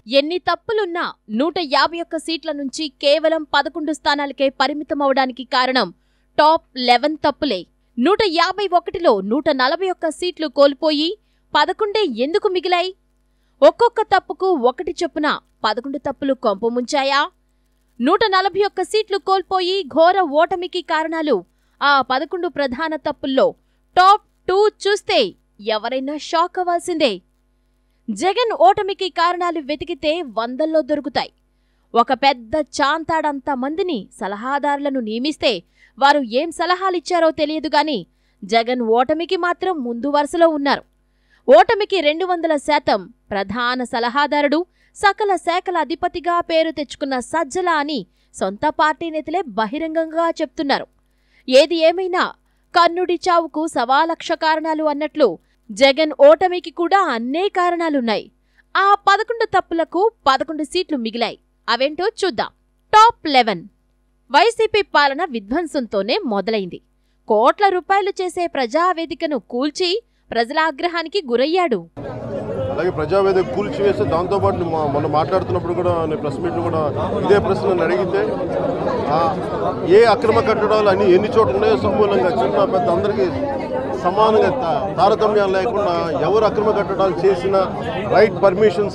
ఎన్ని తప్పులున్నా 151 సీట్ల నుంచి కేవలం 11 స్థానాలకే పరిమితమవడానికి కారణం టాప్ 11 తప్పులే. 151లో 141 సీట్లు కోల్పోయి 11 ఎందుకు మిగిలాయి? ఒక్కొక్క తప్పుకు ఒకటి చొప్పున 11 తప్పులు కొంపముంచాయా? 141 సీట్లు కోల్పోయి ఘోర ఓటమికి కారణాలు ఆ 11 ప్రధాన తప్పుల్లో టాప్ 2 చూస్తే ఎవరైనా షాక్ అవ్వాల్సిందే. జగన్ ఓటమికి కారణాలు వెతికితే వందల్లో దొరుకుతాయి. ఒక పెద్ద చాంతాడంత మందిని సలహాదారులను నియమిస్తే వారు ఏం సలహాలిచ్చారో తెలియదుగాని జగన్ ఓటమికి మాత్రం ముందు వరుసలో ఉన్నారు. ఓటమికి 200% ప్రధాన సలహాదారుడు, సకల శాఖల అధిపతిగా పేరు తెచ్చుకున్న సజ్జల అని సొంత పార్టీ నేతలే బహిరంగంగా చెప్తున్నారు. ఏది ఏమైనా కర్ణుడి చావుకు 1,00,000 కారణాలు అన్నట్లు జగన్ ఓటమికి కూడా అన్నే కారణాలున్నాయి. ఆ 11 తప్పులకు 11 సీట్లు మిగిలాయి. అవేంటో చూద్దాం. టాప్ 11. వైసీపీ పాలన విధ్వంసంతోనే మొదలైంది. కోట్ల రూపాయలు చేసే ప్రజావేదికను కూల్చి ప్రజల ఆగ్రహానికి గురయ్యాడు. అలాగే ప్రజావేదిక కూల్చివేస్తే దాంతోపాటు మొన్న మాట్లాడుతున్నప్పుడు కూడా నేను ప్రెస్ మీట్లు కూడా ఇదే ప్రశ్న అడిగితే ఏ అక్రమ కట్టడాలు అని ఎన్ని చోట్ల ఉన్నాయో సమూలంగా చిన్న పెద్ద అందరికీ సమానంగా తారతమ్యాలు లేకుండా ఎవరు అక్రమ కట్టడాలు చేసినా రైట్ పర్మిషన్స్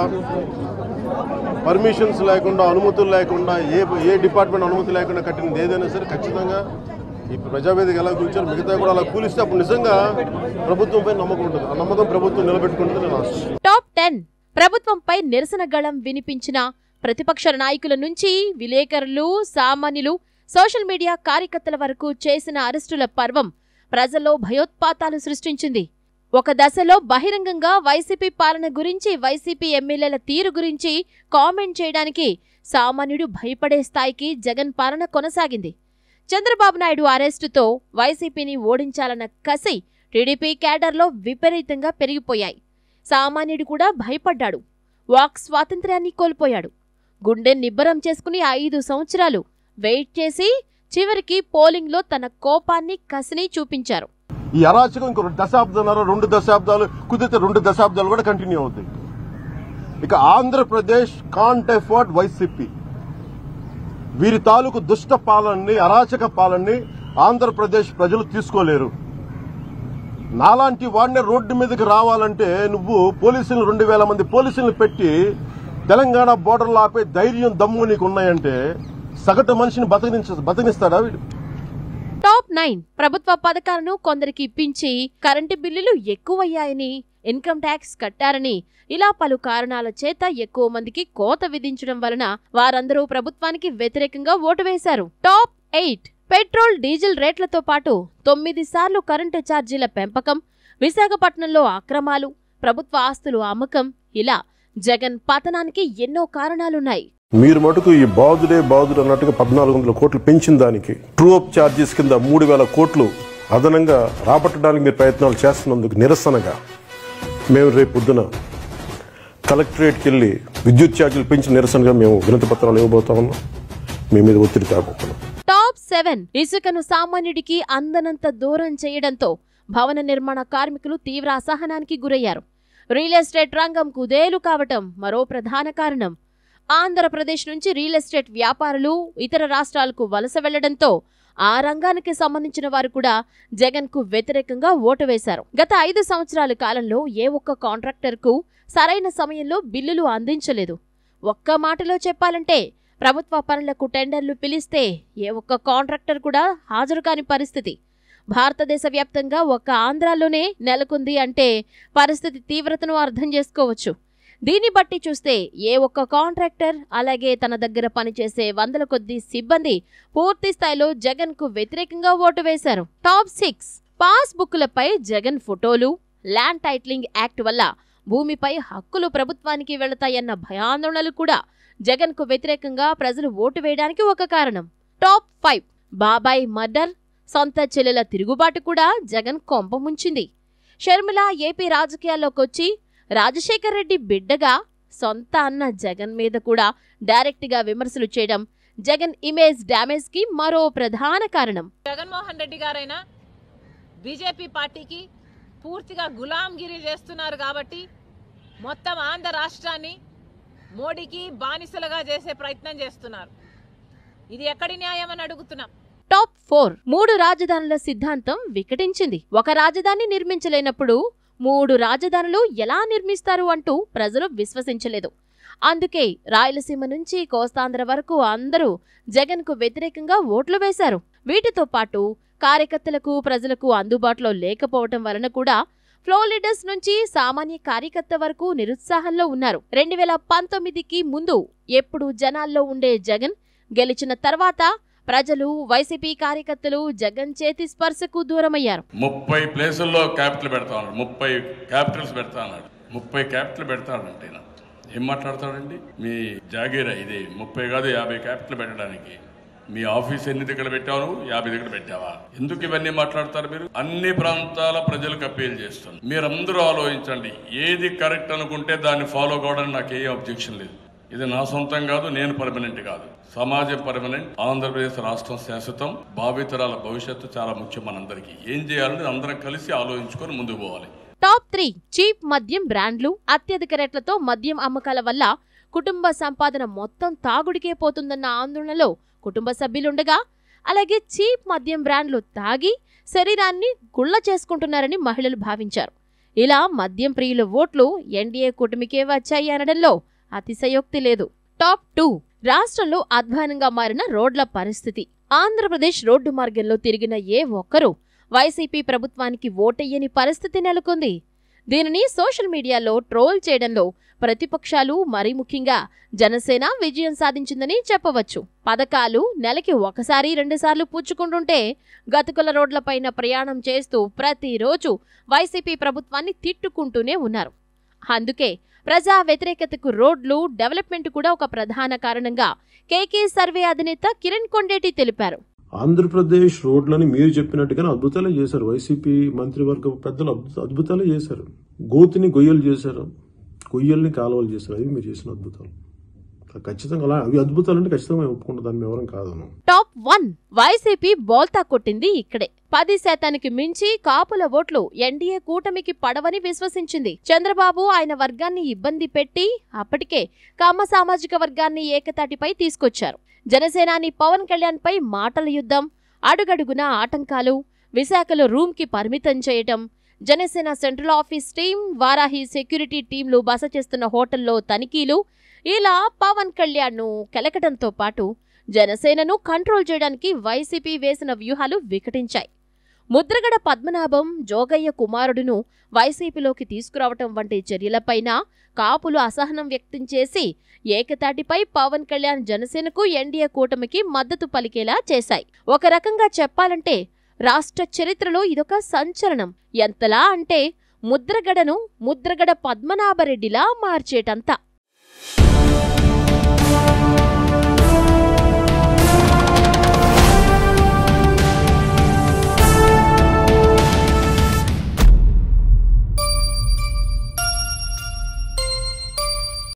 లేకుండా అనుమతులు లేకుండా ఏ డిపార్ట్మెంట్ అనుమతి లేకుండా కట్టినది ఏదైనా సరే ఖచ్చితంగా ఈ ప్రజావేదిక ఎలా కూర్చొని మిగతా కూడా అలా కూలిస్తే అప్పుడు నిజంగా ప్రభుత్వంపై నమ్మకం ఉంటుంది. ఆ నమ్మకం ప్రభుత్వం నిలబెట్టుకుంటుంది నేను ఆశిస్తున్నాను. టాప్ 10. ప్రభుత్వంపై నిరసన గళం వినిపించిన ప్రతిపక్ష నాయకుల నుంచి విలేకరులు, సామాన్యులు, సోషల్ మీడియా కార్యకర్తల వరకు చేసిన అరెస్టుల పర్వం ప్రజల్లో భయోత్పాతాలు సృష్టించింది. ఒక దశలో బహిరంగంగా వైసీపీ పాలన గురించి, వైసీపీ ఎమ్మెల్యేల తీరు గురించి కామెంట్ చేయడానికి సామాన్యుడు భయపడే స్థాయికి జగన్ పాలన కొనసాగింది. చంద్రబాబు నాయుడు అరెస్టుతో వైసీపీని ఓడించాలన్న కసి టీడీపీ క్యాడర్లో విపరీతంగా పెరిగిపోయాయి. సామాన్యుడు కూడా భయపడ్డాడు. వాక్ స్వాతంత్ర్యాన్ని కోల్పోయాడు. గుండె నిబ్బరం చేసుకుని 5 సంవత్సరాలు వెయిట్ చేసి చివరికి పోలింగ్లో తన కోపాన్ని, కసిని చూపించారు. ఈ అరాచకం ఇంకో 2 దశాబ్దాలు కుదిరితే 2 దశాబ్దాలు కూడా కంటిన్యూ అవుతాయి. ఇక ఆంధ్రప్రదేశ్ కాంట్ ఎఫోర్డ్ వైసీపీ వీరి తాలూకు దుష్ట పాలనని, అరాచక పాలనని ఆంధ్రప్రదేశ్ ప్రజలు తీసుకోలేరు. నాలాంటి వాడిని రోడ్డు మీదకి రావాలంటే నువ్వు పోలీసులు 2,000 మంది పోలీసులను పెట్టి తెలంగాణ బోర్డర్లో ఆపే ధైర్యం, దమ్ము నీకు ఉన్నాయంటే సగటు మనిషిని బతికిస్తాడా వీడు? టాప్ 9. ప్రభుత్వ పథకాలను కొందరికి ఇప్పించి కరెంటు బిల్లులు ఎక్కువయ్యాయని, ఇన్కమ్ ట్యాక్స్ కట్టారని, ఇలా పలు కారణాల చేత ఎక్కువ మందికి కోత విధించడం వలన వారందరూ ప్రభుత్వానికి వ్యతిరేకంగా ఓటు వేశారు. టాప్ 8. పెట్రోల్, డీజిల్ రేట్లతో పాటు 9 సార్లు కరెంటు ఛార్జీల పెంపకం, విశాఖపట్నంలో అక్రమాలు, ప్రభుత్వ ఆస్తులు అమ్మకం, ఇలా జగన్ పతనానికి ఎన్నో కారణాలున్నాయి. మీరు మటుకు ఈ బాదుడే అన్నట్టుగా 1,400 కోట్లు పెంచిన దానికి ట్రూ అప్ ఛార్జెస్ కింద 3,000 కోట్లు అదనంగా రాబట్టడానికి మీరు ప్రయత్నాలు చేస్తున్నందుకు నిరసనగా మేము రేపు పొద్దున కలెక్టరేట్కి వెళ్ళి విద్యుత్ ఛార్జీలు పెంచిన నిరసనగా మేము వినతి పత్రాలు ఇవ్వబోతా ఉన్నాం. మీ మీద ఒత్తిడి కాబోతున్నాం. టాప్ 7. ఇసుకను సామాన్యుడికి అందనంత దూరం చేయడంతో భవన నిర్మాణ కార్మికులు తీవ్ర అసహనానికి గురయ్యారు. రియల్ ఎస్టేట్ రంగం కుదేలు కావటం మరో ప్రధాన కారణం. ఆంధ్రప్రదేశ్ నుంచి రియల్ ఎస్టేట్ వ్యాపారులు ఇతర రాష్ట్రాలకు వలస వెళ్లడంతో ఆ రంగానికి సంబంధించిన వారు కూడా జగన్ కు వ్యతిరేకంగా ఓటు వేశారు. గత 5 సంవత్సరాల కాలంలో ఏ ఒక్క కాంట్రాక్టర్కు సరైన సమయంలో బిల్లులు అందించలేదు. ఒక్క మాటలో చెప్పాలంటే ప్రభుత్వ పనులకు టెండర్లు పిలిస్తే ఏ ఒక్క కాంట్రాక్టర్ కూడా హాజరు కాని పరిస్థితి. భారతదేశ వ్యాప్తంగా ఒక్క ఆంధ్రాలోనే నెలకొంది అంటే పరిస్థితి తీవ్రతను అర్థం చేసుకోవచ్చు. దీన్ని బట్టి చూస్తే ఏ ఒక్క కాంట్రాక్టర్, అలాగే తన దగ్గర పనిచేసే 100ల కొద్దీ సిబ్బంది పూర్తి స్థాయిలో జగన్ కు వ్యతిరేకంగా ఓటు వేశారు. టాప్ 6. పాస్ బుక్కులపై జగన్ ఫోటోలు, ల్యాండ్ టైటిలింగ్ యాక్ట్ వల్ల భూమిపై హక్కులు ప్రభుత్వానికి వెళతాయన్న భయాందోళనలు కూడా జగన్ కు వ్యతిరేకంగా ప్రజలు ఓటు వేయడానికి ఒక కారణం. టాప్ 5. బాబాయ్ మర్డర్, సొంత చెల్లెల తిరుగుబాటు కూడా జగన్ కొంప ముంచింది. షర్మిల ఏపీ రాజకీయాల్లోకొచ్చి రాజశేఖర్ రెడ్డి బిడ్డగా సొంత అన్న జగన్ మీద కూడా డైరెక్ట్ గా విమర్శలు చేయడం జగన్ ఇమేజ్ డ్యామేజ్ కి మరో ప్రధాన కారణం. జగన్మోహన్ రెడ్డి గారైనా బీజేపీ పార్టీకి పూర్తిగా గులాంగిరి చేస్తున్నారు కాబట్టి మొత్తం ఆంధ్ర రాష్ట్రాన్ని మోడీకి బానిసలుగా చేసే ప్రయత్నం చేస్తున్నారు. ఇది ఎక్కడి న్యాయం అని అడుగుతున్నాం. టాప్ 4 3 రాజధానుల సిద్ధాంతం వికటించింది. ఒక రాజధాని నిర్మించలేనప్పుడు 3 రాజధానులు ఎలా నిర్మిస్తారు అంటూ ప్రజలు విశ్వసించలేదు. అందుకే రాయలసీమ నుంచి కోస్తాంధ్ర వరకు అందరూ జగన్కు వ్యతిరేకంగా ఓట్లు వేశారు. వీటితో పాటు కార్యకర్తలకు ప్రజలకు అందుబాటులో లేకపోవటం వలన కూడా ఫ్లోర్ లీడర్స్ నుంచి సామాన్య కార్యకర్త వరకు నిరుత్సాహంలో ఉన్నారు. 2019కి ముందు ఎప్పుడు జనాల్లో ఉండే జగన్ గెలిచిన తర్వాత ప్రజలు వైసీపీ కార్యకర్తలు జగన్ చేతి స్పర్శకు దూరమయ్యారు. 30 ప్లేసుల్లో క్యాపిటల్ పెడతా ఉన్నాడు, 30 క్యాపిటల్స్ పెడతా అన్నాడు. 30 క్యాపిటల్ పెడతాడంటే ఏం మాట్లాడతాడండి? మీ జాగీరా ఇది 30 కాదు 50 క్యాపిటల్ పెట్టడానికి. మీ ఆఫీస్ ఎన్ని దగ్గర పెట్టావు? 50 దగ్గర పెట్టావా? ఎందుకు ఇవన్నీ మాట్లాడతారు మీరు? అన్ని ప్రాంతాల ప్రజలకు అప్పీల్ చేస్తాను, మీరందరూ ఆలోచించండి. ఏది కరెక్ట్ అనుకుంటే దాన్ని ఫాలో కావడానికి నాకు ఏ అబ్జెక్షన్ లేదు. ఇది నా సొంతం కాదు, నేను పర్మనెంట్ కాదు, సమాజం పర్మనెంట్. ఆంధ్రప్రదేశ్ రాష్ట్రం శాశ్వతం, భావితరాల భవిష్యత్తు చాలా ముఖ్యం. మనందరికీ ఏం చేయాలని అందరం కలిసి ఆలోచించుకొని ముందుకు పోవాలి. టాప్ 3 చీప్ మద్యం బ్రాండ్లు. అత్యధిక రేట్లతో మద్యం అమ్మకాల వల్ల కుటుంబ సంపాదన మొత్తం తాగుడికే పోతుందన్న ఆందోళనలో కుటుంబ సభ్యులుండగా, అలాగే చీప్ మద్యం బ్రాండ్లు తాగి శరీరాన్ని గుళ్ళ చేసుకుంటున్నారని మహిళలు భావించారు. ఇలా మద్యం ప్రియుల ఓట్లు ఎన్డీఏ కూటమికే వచ్చాయి అనడంలో అతిశయోక్తి లేదు. టాప్ 2 రాష్ట్రంలో అధ్వానంగా మారిన రోడ్ల పరిస్థితి. ఆంధ్రప్రదేశ్ రోడ్డు మార్గంలో తిరిగిన ఏ ఒక్కరూ వైసీపీ ప్రభుత్వానికి ఓటెయ్యని పరిస్థితి నెలకొంది. దీనిని సోషల్ మీడియాలో ట్రోల్ చేయడంలో ప్రతిపక్షాలు, మరీ ముఖ్యంగా జనసేన విజయం సాధించిందని చెప్పవచ్చు. పథకాలు నెలకి 1-2 సార్లు పుచ్చుకుంటుంటే గతుకుల రోడ్లపైన ప్రయాణం చేస్తూ ప్రతిరోజు వైసీపీ ప్రభుత్వాన్ని తిట్టుకుంటూనే ఉన్నారు. అందుకే ప్రజా వ్యతిరేకతకు రోడ్లు, డెవలప్మెంట్ కూడా ఒక ప్రధాన కారణంగా కేకే సర్వే అధినేత కిరణ్ కొండేటి తెలిపారు. ఆంధ్రప్రదేశ్ రోడ్లని మీరు చెప్పినట్టుగానే అద్భుతాలే చేశారు. వైసీపీ మంత్రివర్గ పెద్దలు అద్భుతాలే చేశారు. గోతిని గొయ్యలు చేశారు, గొయ్యల్ని కాలువలు చేశారు. అవి మీరు చేసిన అద్భుతాలు. ఖచ్చితంగా అలా అవి అద్భుతాలు అంటే ఖచ్చితంగా ఒప్పుకుంటా, దాన్ని ఎవరం కాదు. టాప్ 1 వైసీపీ బోల్తా కొట్టింది ఇక్కడే. 10% మించి కాపుల ఓట్లు ఎన్డీఏ కూటమికి పడవని విశ్వసించింది. చంద్రబాబు ఆయన వర్గాన్ని ఇబ్బంది పెట్టి అప్పటికే కమ్మ సామాజిక వర్గాన్ని ఏకతాటిపై తీసుకొచ్చారు. జనసేనాని పవన్ కళ్యాణ్ పై మాటల యుద్ధం, అడుగడుగున ఆటంకాలు, విశాఖలో రూమ్ కి పరిమితం చేయటం, Janasena central office team, Varahi security టీంలు బస చేస్తున్న హోటల్లో తనిఖీలు, ఇలా పవన్ కళ్యాణ్ను కెలకడంతో పాటు జనసేనను కంట్రోల్ చేయడానికి వైసీపీ వేసిన వ్యూహాలు వికటించాయి. ముద్రగడ పద్మనాభం, జోగయ్య కుమారుడును వైసీపీలోకి తీసుకురావటం వంటి చర్యలపైన కాపులు అసహనం వ్యక్తం చేసి ఏకతాటిపై పవన్ కళ్యాణ్ జనసేనకు ఎన్డీఏ కూటమికి మద్దతు పలికేలా చేశాయి. ఒక రకంగా చెప్పాలంటే రాష్ట్ర చరిత్రలో ఇదొక సంచలనం. ఎంతలా అంటే ముద్రగడ పద్మనాభరెడ్డిలా మార్చేటంతా.